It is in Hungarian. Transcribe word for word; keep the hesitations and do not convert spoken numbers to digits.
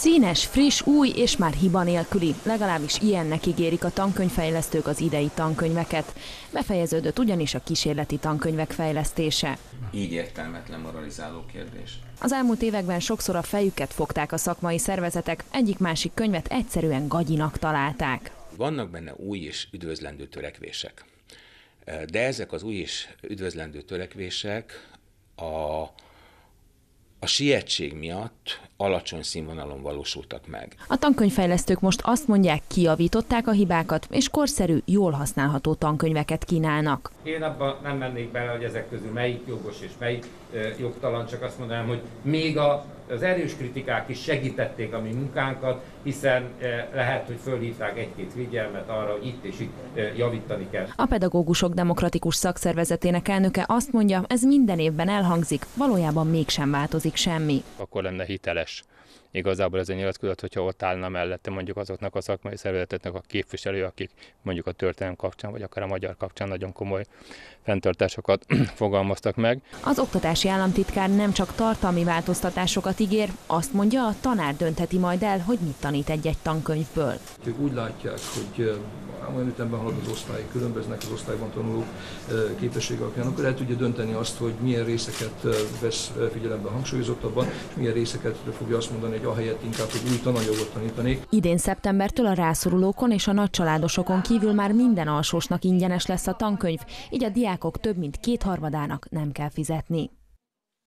Színes, friss, új és már hiba nélküli. Legalábbis ilyennek ígérik a tankönyvfejlesztők az idei tankönyveket. Befejeződött ugyanis a kísérleti tankönyvek fejlesztése. Így értelmetlen moralizáló kérdés. Az elmúlt években sokszor a fejüket fogták a szakmai szervezetek, egyik-másik könyvet egyszerűen gagyinak találták. Vannak benne új és üdvözlendő törekvések, de ezek az új és üdvözlendő törekvések a A sietség miatt alacsony színvonalon valósultak meg. A tankönyvfejlesztők most azt mondják, kijavították a hibákat, és korszerű, jól használható tankönyveket kínálnak. Én abban nem mennék bele, hogy ezek közül melyik jogos és melyik e, jogtalan, csak azt mondanám, hogy még a, az erős kritikák is segítették a mi munkánkat, hiszen e, lehet, hogy fölhívták egy-két figyelmet arra, hogy itt és itt e, javítani kell. A Pedagógusok Demokratikus Szakszervezetének elnöke azt mondja, ez minden évben elhangzik, valójában mégsem változik semmi. Akkor lenne hiteles igazából ez a nyilatkozat, hogyha ott állna mellette mondjuk azoknak a szakmai szervezeteknek a képviselő, akik mondjuk a történelem kapcsán, vagy akár a magyar kapcsán nagyon komoly fenntartásokat fogalmaztak meg. Az oktatási államtitkár nem csak tartalmi változtatásokat ígér, azt mondja, a tanár döntheti majd el, hogy mit tanít egy-egy tankönyvből. Ők úgy látják, hogy olyan ütemben halad az osztály, különböznek az osztályban tanulók képessége alapján, akkor el tudja dönteni azt, hogy milyen részeket vesz figyelembe hangsúlyozottabban, és milyen részeket fogja azt mondani, hogy ahelyett inkább, hogy új tananyagot tanítanék. Idén szeptembertől a rászorulókon és a nagycsaládosokon kívül már minden alsósnak ingyenes lesz a tankönyv, így a diákok több mint kétharmadának nem kell fizetni.